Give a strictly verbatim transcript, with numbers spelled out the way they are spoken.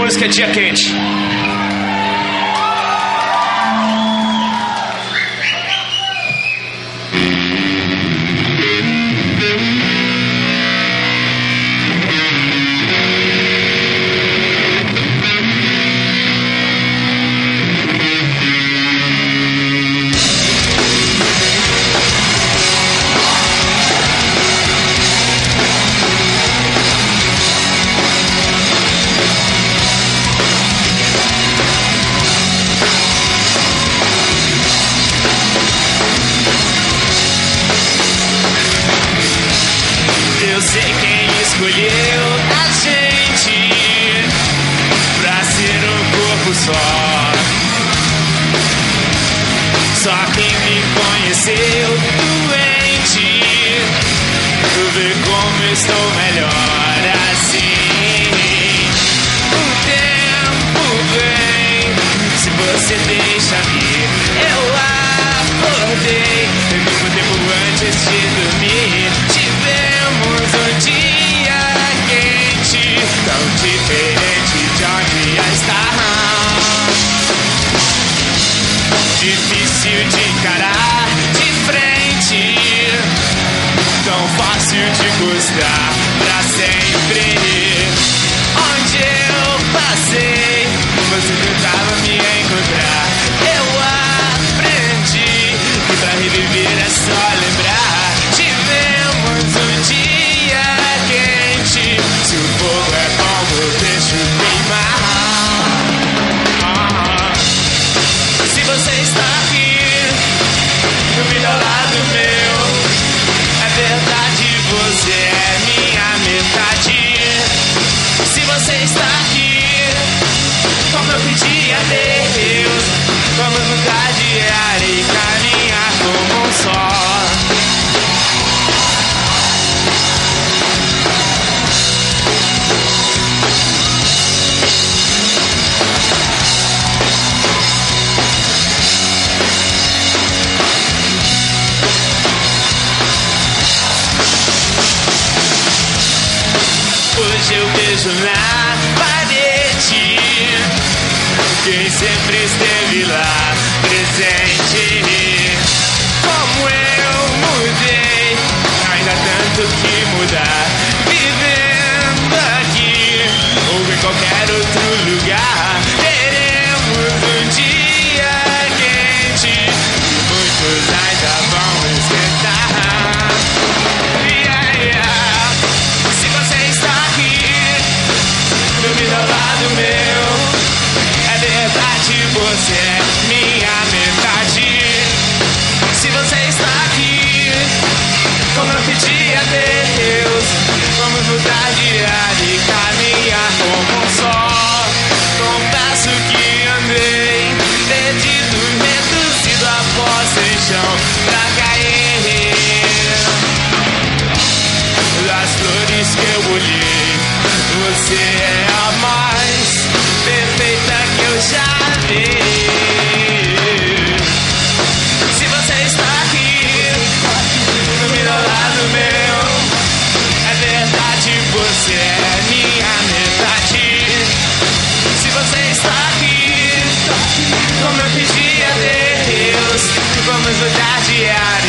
música Dia Quente. Eu sei quem escolheu a gente pra ser um corpo só. Só quem me conheceu doente vê como estou melhor assim. O tempo vem, se você deixa vir. Eu acordei, bebi um tempo antes de dormir. Tivemos um dia quente, tão diferente de onde já está. Difícil de encarar de frente, tão fácil de gostar pra sempre. Onde eu passei, você tentava me encontrar. Eu aprendi que pra reviver é só lembrar. Tivemos um dia quente, se o fogo é bom eu deixo queimar. Se você está aqui, dormindo ao lado meu, é verdade, você é minha metade. Se você está aqui, como eu pedi a Deus, vamos mudar de área e caminhar como um só. Hoje eu vejo na parede quem sempre esteve lá presente. Como eu mudei, ainda tanto que mudar. Vivendo aqui ou em qualquer outro lugar, teremos um dia quente e muitos ainda vão esquentar. Yeah, yeah. Se você está dormindo ao lado meu, é verdade, você é minha metade. Se você está aqui, como eu pedi a Deus, vamos mudar de área e caminhar como um só. Confesso que andei perdido, reduzido a pó sem chão pra cair. Das flores que eu olhei, você é a mais perfeita que eu já vi. Se você está aqui, dormindo ao lado meu, é verdade, você é minha metade. Se você está aqui, como eu pedi a Deus, vamos mudar de ar